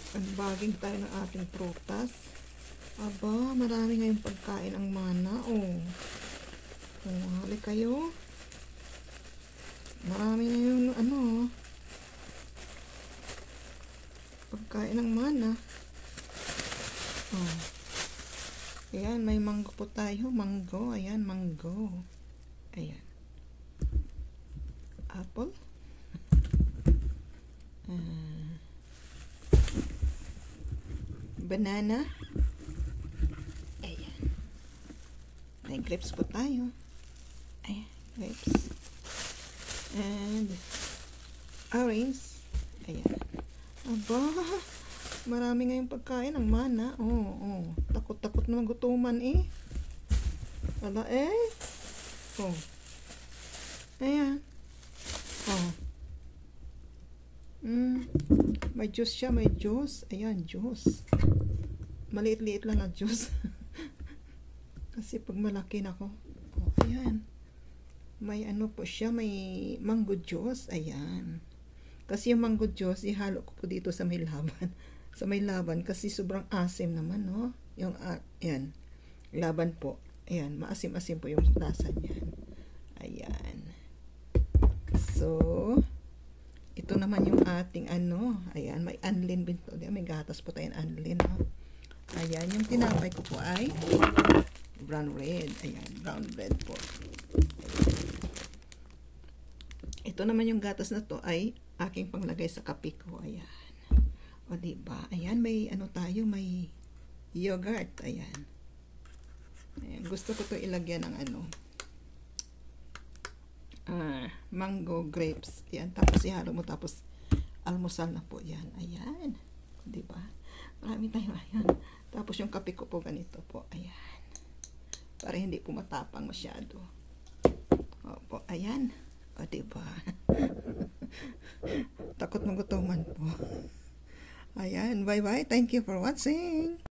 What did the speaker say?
Unbagging tayo ng ating prutas. Aba, marami ngayong pagkain ang mana. Oh, hali kayo. Marami na yung pagkain ng mana. Oh. Ayan, may mango po tayo. Mango. Ayan, mango. Ayan. Apple. Banana. Ayan. May grapes po tayo. Ayan, grapes. And orange. Ayan. Aba, marami ngayong pagkain ang mana. Oh. Takot-takot na magutuman eh. Wala eh. Oh. Ayan. Oh. May juice siya, may juice. Ayan, juice. Maliit-liit lang ang juice. Kasi pag malaki na ko. Oh, ayan. May po siya, may mango juice. Ayan. Kasi yung mango juice, ihalo ko po dito sa may laban. Sa may laban, kasi sobrang asim naman, no? Yung, ayan. Laban po. Ayan, maasim-asim po yung lasa niyan. Ayan. So, ito naman yung ating ayan, may anlin binto. May gatas po tayong anlin, no? Ayan, yung tinapay ko po ay brown red. Ayan, brown red po. Ayan. Ito naman yung gatas na to ay aking panglagay sa kape ko. Ayan. O, diba? Ayan, may tayo, may yogurt. Ayan. Ayan, gusto ko to ilagyan ng mango grapes. Yan, tapos ihalo mo, tapos almusal na po yan. Ayan, diba? Marami tayo. Ayan, tapos yung kape ko po ganito po. Ayan, para hindi po matapang masyado. Opo, ayan. O, diba? Takot magutuman po. Ayan, bye bye, thank you for watching.